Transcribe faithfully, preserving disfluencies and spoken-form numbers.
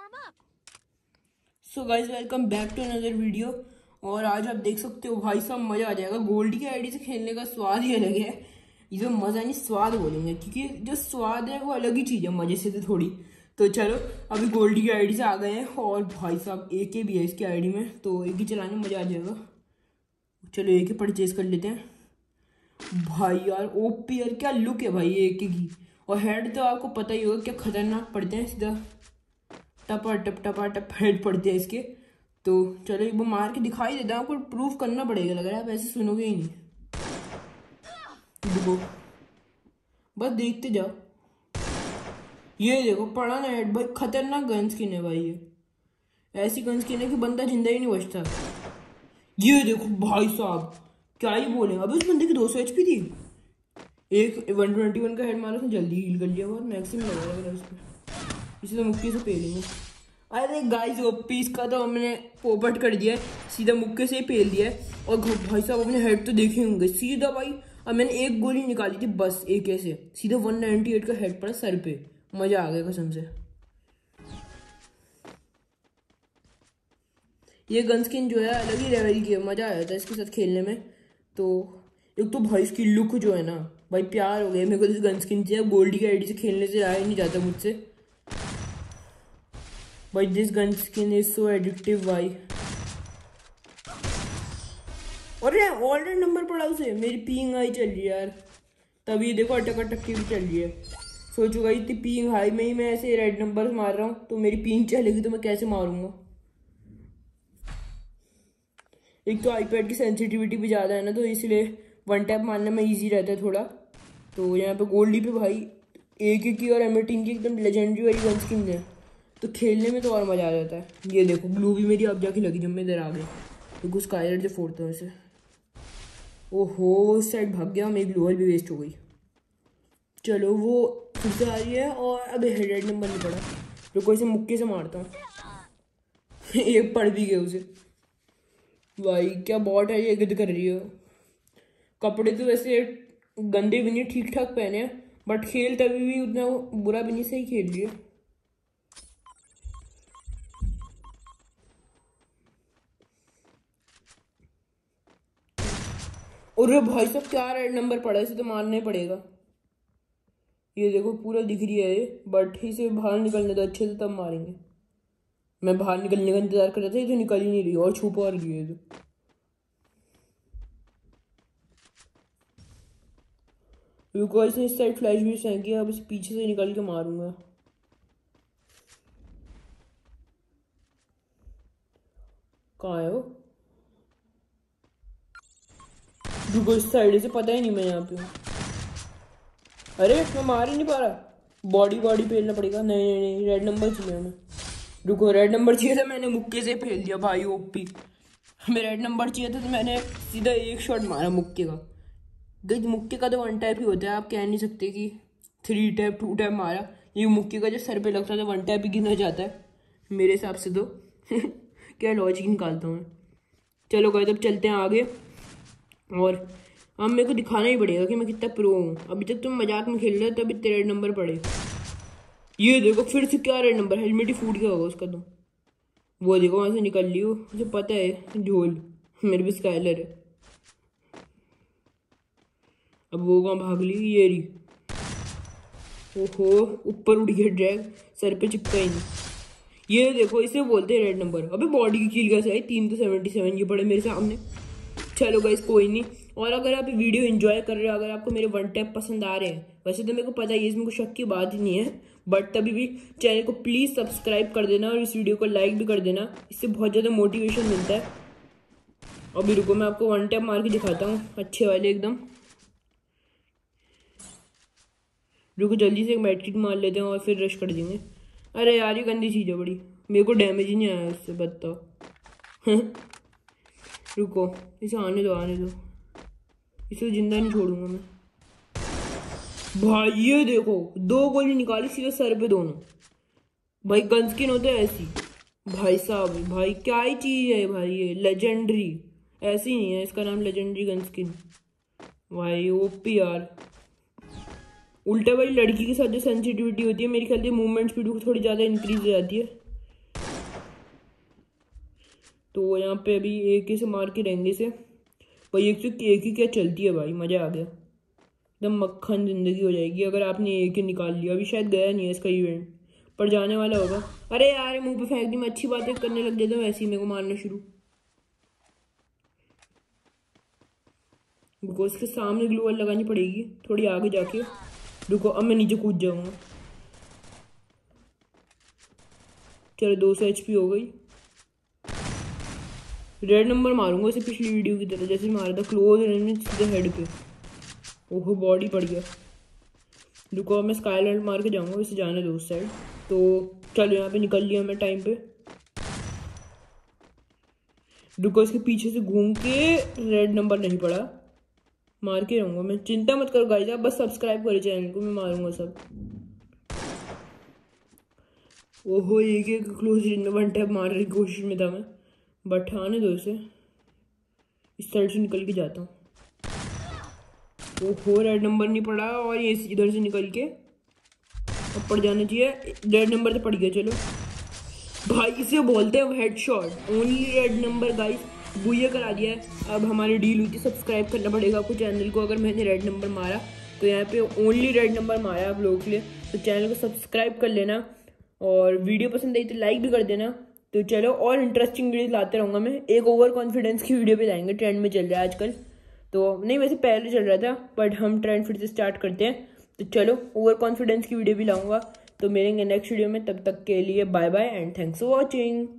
So guys welcome back to another video. और आज आप देख सकते हो भाई साहब मजा आ जाएगा। गोल्डी की आईडी से खेलने का स्वाद ही अलग है। ये जो मजा नहीं स्वाद बोलेंगे, क्योंकि जो स्वाद है वो अलग ही चीज है मजे से तो थोड़ी। तो चलो अभी गोल्डी की आईडी से आ गए हैं और भाई साहब ए के भी है इसकी आईडी में, तो एक ही चलाने में मजा आ जाएगा। चलो एक ही परचेज कर लेते हैं। भाई यार ओपी यार क्या लुक है भाई एक की। और हेड तो आपको पता ही होगा क्या खतरनाक पड़ते हैं, सीधा टपा टप टपा टप हेड पड़ते हैं इसके। तो चलो एक बार मार के दिखाई देता है, आपको प्रूफ करना पड़ेगा, लग रहा है आप ऐसे सुनोगे ही नहीं। देखो बस देखते जाओ। ये देखो पड़ा ना हेड भाई, खतरनाक गन स्किन है भाई। ये ऐसी गन स्किन है कि बंदा जिंदा ही नहीं बचता। ये देखो भाई साहब क्या ही बोले, अभी उस बंदे की दो सौ एच पी थी, एक वन ट्वेंटी वन का हेड मारा था, जल्दी हील कर लिया। बहुत मैक्सिमम लगा रहा उस पर, इसे तो मुक्के से पेलेंगे। अरे गाइस ओपी इसका तो हमने पोपट कर दिया है, सीधा मुक्के से ही पेल दिया है। और भाई साहब अपने हेड तो देखे होंगे सीधा भाई। अब मैंने एक गोली निकाली थी बस, एक ऐसे सीधा वन नाइनटी एट का हेड पड़ा सर पे। मजा आ गया कसम से। ये गन स्किन जो है अलग ही लेवल की है, मजा आया था इसके साथ खेलने में। तो एक तो भाई इसकी लुक जो है ना भाई, प्यार हो गया मेरे को इस गन स्किन से। गोल्डी की आईडी से खेलने से आया ही नहीं जाता मुझसे भाई। This gun skin is so addictive भाई। अरे ऑलरेडी नंबर पड़ा उसे, मेरी पींग हाई चल रही है यार। तभी देखो अटक अटक की भी चल रही है। सोचो भाई इतनी पींग हाई में ही मैं ऐसे रेड नंबर मार रहा हूँ, तो मेरी पींग चलेगी तो मैं कैसे मारूंगा। एक तो आईपैड की सेंसिटिविटी भी ज़्यादा है ना, तो इसलिए वन टैप मारने में ईजी रहता है थोड़ा। तो यहाँ पे गोल्डी पे भाई एक एक की और एमेटीन की एकदम लेजेंडरी वाली गन स्किन है, तो खेलने में तो और मज़ा आ जाता है। ये देखो ग्लू भी मेरी अब जाके लगी जब मैं इधर आ गई, तो कुछ स्काइलर से फोड़ता हूँ इसे। ओहो उस साइड भाग गया, मेरी ग्लू भी वेस्ट हो गई। चलो वो फिर से आ रही है और अब हेड नंबर नहीं पड़ा, तो कोई से मुक्के से मारता हूँ। एक पड़ भी गया उसे भाई। क्या बॉट है ये, गिद्ध कर रही है। कपड़े तो वैसे गंदे भी नहीं, ठीक ठाक पहने हैं, बट खेल तभी भी उतना बुरा भी नहीं, सही खेल रही है। और भाई साहब क्या रेड नंबर पड़ा है, इसे तो मारना ही पड़ेगा। ये देखो पूरा दिख रही है ये, बट इसे बाहर निकलने तो अच्छे से तब मारेंगे। मैं बाहर निकलने का इंतजार कर रहा था, ये तो निकल ही नहीं रही और छुपा और रही है तो। रुको इसने इस साइड फ्लैश भी फेंकी, अब इसे पीछे से निकल के मारूंगा। कहाँ है वो? रुको इस साइड से, पता ही नहीं मैं यहाँ पे हूँ। अरे मैं मार ही नहीं पा रहा, बॉडी बॉडी फेलना पड़ेगा। नहीं नहीं नहीं रेड नंबर चाहिए हमें। रुको रेड नंबर चाहिए था, मैंने मुक्के से फेल दिया भाई ओपी। हमें रेड नंबर चाहिए था तो मैंने सीधा एक शॉट मारा मुक्के का। गई मुक्के का तो वन टाइप ही होता है, आप कह नहीं सकते कि थ्री टाइप टू टाइप मारा। ये मुक्के का जो सर पे लगता है तो वन टाइप ही गिना जाता है मेरे हिसाब से तो। क्या लॉजिक निकालता हूँ मैं। चलो गए तब चलते हैं आगे, और अब मेरे को दिखाना ही पड़ेगा कि मैं कितना प्रो हूँ। अभी तक तुम मजाक में खेल रहे हो, तभी तेरे रेड नंबर पड़े। ये देखो फिर से क्या रेड नंबर, हेलमेट ही फूट गया होगा उसका तो। वो देखो वहां से निकल ली हो, मुझे पता है ढोल मेरे भी स्काइलर है। अब वो कहाँ भाग ली, ये रही। ओहो ऊपर उड़ गया ड्रैग, सर पे चिपका ही नहीं। ये देखो इसे बोलते हैं रेड नंबर। अबे बॉडी की किल कैसे आई, तीन तो सेवेंटी सेवन ये पड़े मेरे सामने। चलो गाइस कोई नहीं। और अगर आप वीडियो एंजॉय कर रहे हो, अगर आपको मेरे वन टैप पसंद आ रहे हैं, वैसे तो मेरे को पता ही है इसमें कोई शक की बात ही नहीं है, बट तभी भी चैनल को प्लीज़ सब्सक्राइब कर देना और इस वीडियो को लाइक भी कर देना, इससे बहुत ज़्यादा मोटिवेशन मिलता है। अभी रुको मैं आपको वन टैप मार के दिखाता हूँ अच्छे वाले एकदम। रुको जल्दी से एक मैट्रिक मार लेते हैं और फिर रश कर देंगे। अरे यार ये गंदी चीज़ है बड़ी, मेरे को डैमेज ही नहीं आया उससे, बताओ। रुको इसे आने दो आने दो, इसे जिंदा नहीं छोड़ूंगा मैं भाई। ये देखो दो गोली निकाली सीधे सर पे दोनों भाई। गन स्किन होता है ऐसी भाई साहब, भाई क्या ही चीज़ है भाई, ये लेजेंडरी ऐसी नहीं है, इसका नाम लेजेंडरी गन स्किन भाई। ओपी यार। उल्टा वाली लड़की के साथ जो सेंसिटिविटी होती है, मेरे ख्याल से मूवमेंट स्पीड थोड़ी ज़्यादा इंक्रीज हो जाती है। तो यहाँ पे अभी एक ही से मार के रहेंगे इसे भाई। एक से एक ही क्या चलती है भाई, मज़ा आ गया, एकदम मक्खन ज़िंदगी हो जाएगी अगर आपने एक ही निकाल लिया। अभी शायद गया नहीं है इसका इवेंट, पर जाने वाला होगा। अरे यार मुंह पे फेंक दी, मैं अच्छी बातें करने लग जाता हूँ वैसे ही मेरे को मारना शुरू। रुको इसके सामने ग्लू वॉल लगानी पड़ेगी थोड़ी आगे जाके। रुको अब मैं नीचे कूद जाऊंगा। चलो दो सौ एच पी हो गई। रेड नंबर मारूंगा इसे पिछली वीडियो की तरह, जैसे मारा था क्लोज रेंज सीधे हेड पे। ओहो बॉडी पड़ गया। रुको अब मैं स्काईलाइट मार के जाऊंगा, इसे जाने दो उस साइड। तो चलो यहाँ पे निकल लिया मैं टाइम पे। रुको इसके पीछे से घूम के, रेड नंबर नहीं पड़ा, मार के रहूंगा मैं, चिंता मत करो गाइस, आप बस सब्सक्राइब करो चैनल को, मैं मारूंगा सब। ओहो एक एक क्लोज रेंज में वन टैप मारने की कोशिश में था मैं, बट आने दो इसे, इस साइड से निकल के जाता हूँ। ओहो रेड नंबर नहीं पड़ा, और ये इधर से निकल के अब पड़ जाना चाहिए। रेड नंबर तो पड़ गया। चलो भाई इसे बोलते हैं headshot, only red number guys, booyah करा दिया है। अब हमारी डील हुई थी, सब्सक्राइब करना पड़ेगा आपको चैनल को। अगर मैंने रेड नंबर मारा तो यहाँ पे ओनली रेड नंबर मारा आप लोगों के लिए, तो चैनल को सब्सक्राइब कर लेना और वीडियो पसंद आई तो लाइक भी कर देना। तो चलो और इंटरेस्टिंग वीडियो लाते रहूँगा मैं। एक ओवर कॉन्फिडेंस की वीडियो पे जाएंगे, ट्रेंड में चल रहा है आजकल, तो नहीं वैसे पहले चल रहा था बट हम ट्रेंड फिर से स्टार्ट करते हैं। तो चलो ओवर कॉन्फिडेंस की वीडियो भी लाऊंगा। तो मिलेंगे नेक्स्ट वीडियो में, तब तक के लिए bye bye and thanks for watching.